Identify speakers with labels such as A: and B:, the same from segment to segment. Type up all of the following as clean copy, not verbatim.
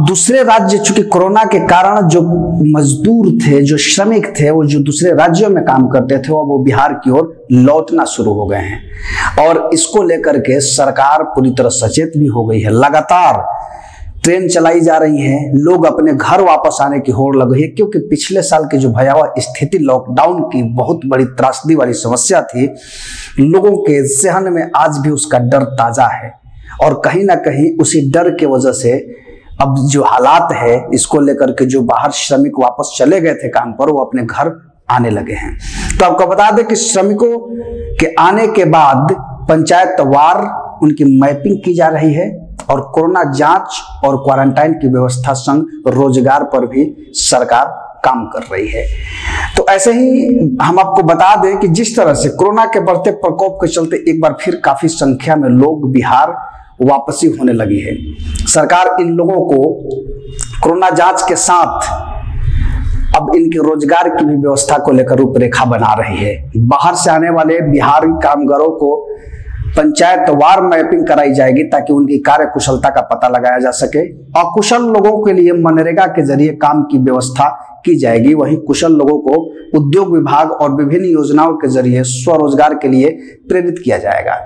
A: दूसरे राज्य, चूंकि कोरोना के कारण जो मजदूर थे, जो श्रमिक थे, वो जो दूसरे राज्यों में काम करते थे, वो बिहार की ओर लौटना शुरू हो गए हैं और इसको लेकर के सरकार पूरी तरह सचेत भी हो गई है। लगातार ट्रेन चलाई जा रही है, लोग अपने घर वापस आने की होड़ लग गई है, क्योंकि पिछले साल की जो भयावह स्थिति, लॉकडाउन की बहुत बड़ी त्रासदी वाली समस्या थी, लोगों के जहन में आज भी उसका डर ताजा है और कहीं ना कहीं उसी डर के वजह से अब जो हालात है, इसको लेकर के जो बाहर श्रमिक वापस चले गए थे काम पर, वो अपने घर आने लगे हैं। तो आपको बता दें कि श्रमिकों के आने के बाद पंचायत वार उनकी मैपिंग की जा रही है और कोरोना जांच और क्वारंटाइन की व्यवस्था संग रोजगार पर भी सरकार काम कर रही है। तो ऐसे ही हम आपको बता दें कि जिस तरह से कोरोना के बढ़ते प्रकोप के चलते एक बार फिर काफी संख्या में लोग बिहार वापसी होने लगी है। सरकार इन लोगों को कोरोना जांच के साथ अब इनके रोजगार की भी व्यवस्था को लेकर रूपरेखा बना रही है। बाहर से आने वाले बिहारी कामगारों को पंचायत वार मैपिंग कराई जाएगी ताकि उनकी कार्य कुशलता का पता लगाया जा सके। अकुशल लोगों के लिए मनरेगा के जरिए काम की व्यवस्था की जाएगी, वहीं कुशल लोगों को उद्योग विभाग और विभिन्न योजनाओं के जरिए स्वरोजगार के लिए प्रेरित किया जाएगा।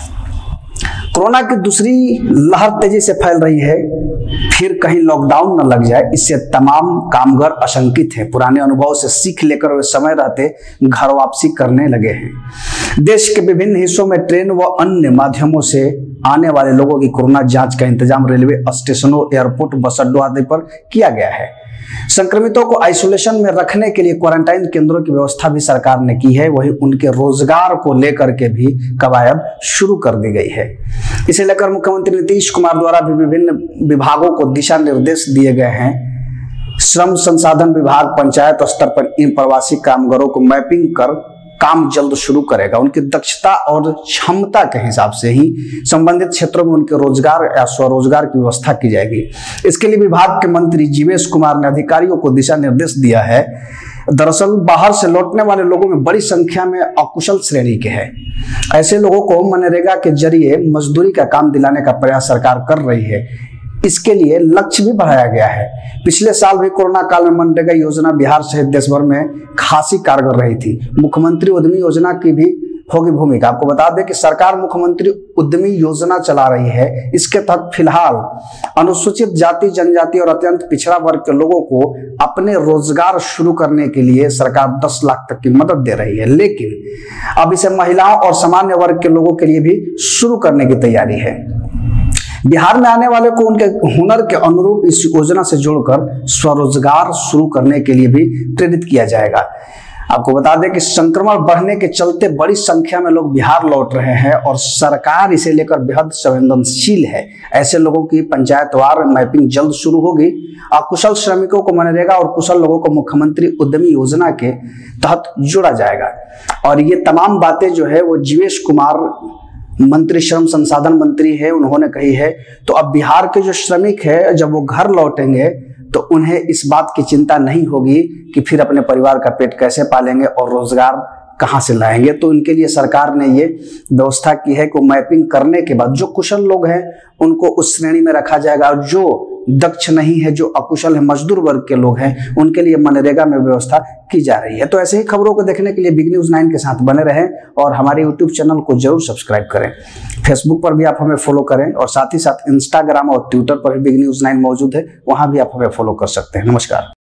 A: कोरोना की दूसरी लहर तेजी से फैल रही है, फिर कहीं लॉकडाउन न लग जाए, इससे तमाम कामगार आशंकित हैं। पुराने अनुभव से सीख लेकर वे समय रहते घर वापसी करने लगे हैं। देश के विभिन्न हिस्सों में ट्रेन व अन्य माध्यमों से आने वाले लोगों की कोरोना जांच का इंतजाम रेलवे स्टेशनों, एयरपोर्ट, बस अड्डों आदि पर किया गया है। संक्रमितों को आइसोलेशन में रखने के लिए क्वारंटाइन केंद्रों की व्यवस्था भी सरकार ने की है। वहीं उनके रोजगार को लेकर के भी कवायद शुरू कर दी गई है। इसे लेकर मुख्यमंत्री नीतीश कुमार द्वारा भी विभिन्न विभागों को दिशा निर्देश दिए गए हैं। श्रम संसाधन विभाग पंचायत स्तर पर इन प्रवासी कामगारों को मैपिंग कर काम जल्द शुरू करेगा। उनकी दक्षता और क्षमता के हिसाब से ही संबंधित क्षेत्रों में उनके रोजगार या स्वरोजगार की व्यवस्था की जाएगी। इसके लिए विभाग के मंत्री जीवेश कुमार ने अधिकारियों को दिशा निर्देश दिया है। दरअसल बाहर से लौटने वाले लोगों में बड़ी संख्या में अकुशल श्रेणी के हैं। ऐसे लोगों को मनरेगा के जरिए मजदूरी का काम दिलाने का प्रयास सरकार कर रही है। इसके लिए लक्ष्य भी बढ़ाया गया है। पिछले साल भी कोरोना काल में मनरेगा योजना बिहार सहित देश भर में खासी कारगर रही थी। मुख्यमंत्री उद्यमी योजना की भी होगी भूमिका। आपको बता दें कि सरकार मुख्यमंत्री उद्यमी योजना चला रही है। इसके तहत फिलहाल अनुसूचित जाति, जनजाति और अत्यंत पिछड़ा वर्ग के लोगों को अपने रोजगार शुरू करने के लिए सरकार 10 लाख तक की मदद दे रही है, लेकिन अब इसे महिलाओं और सामान्य वर्ग के लोगों के लिए भी शुरू करने की तैयारी है। बिहार में आने वाले को उनके हुनर के अनुरूप इस योजना से जोड़कर स्वरोजगार शुरू करने के लिए भी प्रेरित किया जाएगा। आपको बता दें कि संक्रमण बढ़ने के चलते बड़ी संख्या में लोग बिहार लौट रहे हैं और सरकार इसे लेकर बेहद संवेदनशील है। ऐसे लोगों की पंचायतवार मैपिंग जल्द शुरू होगी। अकुशल श्रमिकों को मनरेगा और कुशल लोगों को मुख्यमंत्री उद्यमी योजना के तहत जोड़ा जाएगा। और ये तमाम बातें जो है वो जीवेश कुमार मंत्री, श्रम संसाधन मंत्री है, उन्होंने कही है। तो अब बिहार के जो श्रमिक है, जब वो घर लौटेंगे तो उन्हें इस बात की चिंता नहीं होगी कि फिर अपने परिवार का पेट कैसे पालेंगे और रोजगार कहां से लाएंगे। तो इनके लिए सरकार ने ये व्यवस्था की है कि मैपिंग करने के बाद जो कुशल लोग हैं उनको उस श्रेणी में रखा जाएगा और जो दक्ष नहीं है, जो अकुशल है, मजदूर वर्ग के लोग हैं, उनके लिए मनरेगा में व्यवस्था की जा रही है। तो ऐसे ही खबरों को देखने के लिए बिग न्यूज 9 के साथ बने रहें और हमारे यूट्यूब चैनल को जरूर सब्सक्राइब करें। फेसबुक पर भी आप हमें फॉलो करें और साथ ही साथ इंस्टाग्राम और ट्विटर पर भी बिग न्यूज 9 मौजूद है, वहां भी आप हमें फॉलो कर सकते हैं। नमस्कार।